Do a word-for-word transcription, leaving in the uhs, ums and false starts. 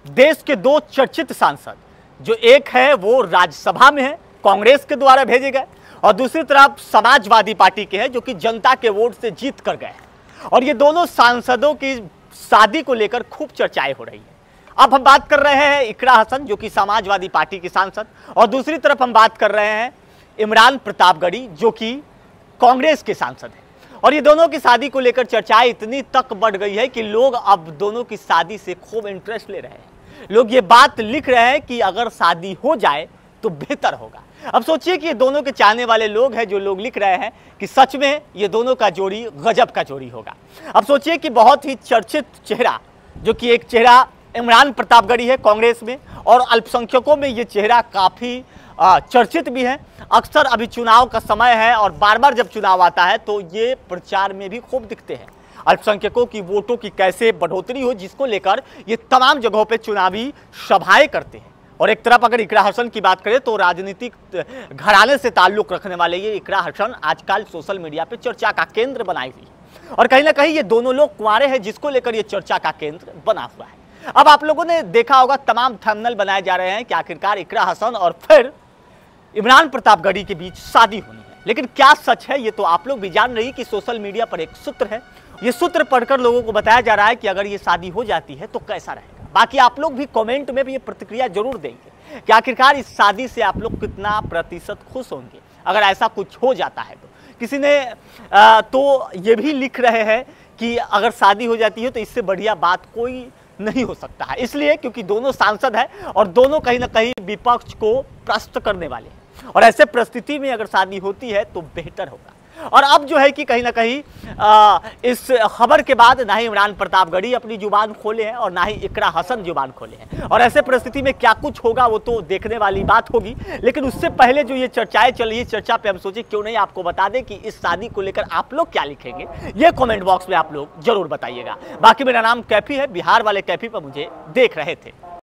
देश के दो चर्चित सांसद, जो एक है वो राज्यसभा में है, कांग्रेस के द्वारा भेजे गए, और दूसरी तरफ समाजवादी पार्टी के हैं जो कि जनता के वोट से जीत कर गए हैं। और ये दोनों सांसदों की शादी को लेकर खूब चर्चाएं हो रही है। अब हम बात कर रहे हैं इकरा हसन, जो कि समाजवादी पार्टी के सांसद, और दूसरी तरफ हम बात कर रहे हैं इमरान प्रतापगढ़ी, जो कि कांग्रेस के सांसद हैं। और ये दोनों की शादी को लेकर चर्चाएं इतनी तक बढ़ गई है कि लोग अब दोनों की शादी से खूब इंटरेस्ट ले रहे हैं। लोग ये बात लिख रहे हैं कि अगर शादी हो जाए तो बेहतर होगा। अब सोचिए कि ये दोनों के चाहने वाले लोग हैं जो लोग लिख रहे हैं कि सच में ये दोनों का जोड़ी गजब का जोड़ी होगा। अब सोचिए कि बहुत ही चर्चित चेहरा, जो कि एक चेहरा इमरान प्रतापगढ़ी है कांग्रेस में, और अल्पसंख्यकों में ये चेहरा काफ़ी चर्चित भी है। अक्सर अभी चुनाव का समय है और बार बार जब चुनाव आता है तो ये प्रचार में भी खूब दिखते हैं। अल्पसंख्यकों की वोटों की कैसे बढ़ोतरी हो, जिसको लेकर ये तमाम जगहों पे चुनावी सभाएं करते हैं। और एक तरफ अगर इकरा हसन की बात करें तो राजनीतिक घराने से ताल्लुक रखने वाले ये इकरा हसन आजकल सोशल मीडिया पे चर्चा का केंद्र बनाई हुई है, और कहीं ना कहीं ये दोनों लोग कुंवारे हैं, जिसको लेकर ये चर्चा का केंद्र बना हुआ है। अब आप लोगों ने देखा होगा तमाम थंबनेल बनाए जा रहे हैं कि आखिरकार इकरा हसन और फिर इमरान प्रतापगढ़ी के बीच शादी होनी है। लेकिन क्या सच है ये तो आप लोग भी जान रही कि सोशल मीडिया पर एक सूत्र है, ये सूत्र पढ़कर लोगों को बताया जा रहा है कि अगर ये शादी हो जाती है तो कैसा रहेगा। बाकी आप लोग भी कमेंट में भी ये प्रतिक्रिया जरूर देंगे कि आखिरकार इस शादी से आप लोग कितना प्रतिशत खुश होंगे अगर ऐसा कुछ हो जाता है तो। किसी ने आ, तो ये भी लिख रहे हैं कि अगर शादी हो जाती है तो इससे बढ़िया बात कोई नहीं हो सकता है, इसलिए क्योंकि दोनों सांसद हैं और दोनों कहीं ना कहीं विपक्ष को प्रश्न करने वाले हैं, और ऐसे परिस्थिति में अगर शादी होती है तो बेहतर होगा। और अब जो है कि कहीं ना कहीं आ, इस खबर के बाद ना ही इमरान प्रतापगढ़ी अपनी जुबान खोले हैं और ना ही इकरा हसन जुबान खोले हैं, और ऐसे परिस्थिति में क्या कुछ होगा वो तो देखने वाली बात होगी। लेकिन उससे पहले जो ये चर्चाएं चल रही है, चर्चा पे हम सोचे क्यों नहीं आपको बता दें कि इस शादी को लेकर आप लोग क्या लिखेंगे, ये कमेंट बॉक्स में आप लोग जरूर बताइएगा। बाकी मेरा नाम कैफी है, बिहार वाले कैफी पर मुझे देख रहे थे।